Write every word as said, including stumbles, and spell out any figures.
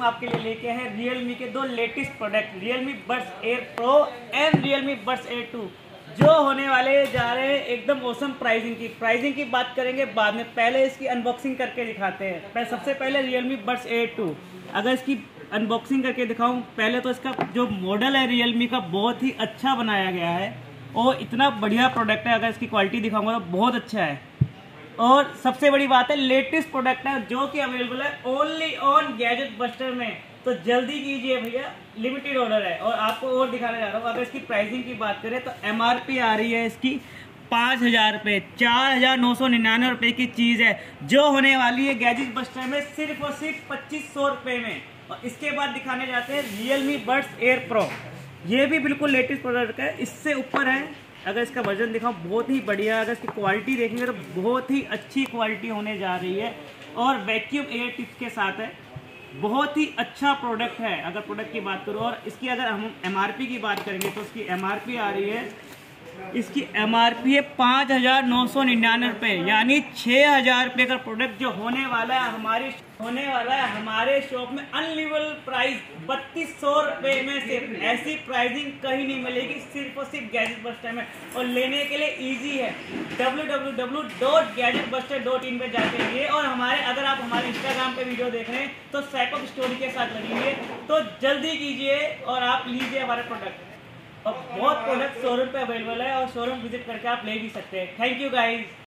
हम आपके लिए लेके हैं Realme के दो latest product, Realme Buds Air Pro and Realme Buds Air two, जो होने वाले जा रहे हैं एकदम औसम प्राइसिंग की। प्राइसिंग की बात करेंगे बाद में, पहले इसकी अनबॉक्सिंग करके दिखाते हैं। पहले सबसे पहले Realme Buds Air टू, अगर इसकी अनबॉक्सिंग करके दिखाऊं, पहले तो इसका जो मॉडल है Realme का बहुत ही अच्छा बनाया गया है और इतना बढ़िया प्रोडक्ट है। अगर इसकी क्वालिटी दिखाऊंगा तो बहुत अच्छा है। और सबसे बड़ी बात है, लेटेस्ट प्रोडक्ट है जो कि अवेलेबल है ओनली ऑन गैजेट बस्टर में, तो जल्दी कीजिए भैया, लिमिटेड ऑर्डर है। और आपको और दिखाने जा रहा हूँ, अगर इसकी प्राइसिंग की बात करें तो एमआरपी आ रही है इसकी पाँच हज़ार रुपये, चार हज़ार नौ सौ निन्यानवे रुपये की चीज़ है जो होने वाली है गैजेट बस्टर में सिर्फ और सिर्फ पच्चीस सौ रुपये में। और इसके बाद दिखाने जाते हैं Realme Buds Air Pro, ये भी बिल्कुल लेटेस्ट प्रोडक्ट है, इससे ऊपर है। अगर इसका वर्जन दिखाऊं, बहुत ही बढ़िया। अगर इसकी क्वालिटी देखेंगे तो बहुत ही अच्छी क्वालिटी होने जा रही है और वैक्यूम एयर टिप्स के साथ है। बहुत ही अच्छा प्रोडक्ट है अगर प्रोडक्ट की बात करूँ। और इसकी अगर हम एमआरपी की बात करेंगे तो इसकी एमआरपी आ रही है, इसकी एमआरपी है पाँच हज़ार नौ सौ निन्यानवे रुपये, यानी छः हज़ार रुपये का प्रोडक्ट जो होने वाला है हमारी होने वाला है हमारे शॉप में अनलिवल प्राइस बत्तीस सौ रुपये में। सिर्फ ऐसी प्राइसिंग कहीं नहीं मिलेगी, सिर्फ और सिर्फ गैजेट बस्टर में। और लेने के लिए इजी है, W W W dot gadget buster dot in पे जाके लिए। और हमारे अगर आप हमारे इंस्टाग्राम पे वीडियो देख रहे हैं तो सैकअप स्टोरी के साथ लगेंगे, तो जल्दी कीजिए और आप लीजिए हमारे प्रोडक्ट। और बहुत प्रोडक्ट शोरूम पे अवेलेबल है और शोरूम विजिट करके आप ले भी सकते हैं। Thank you guys.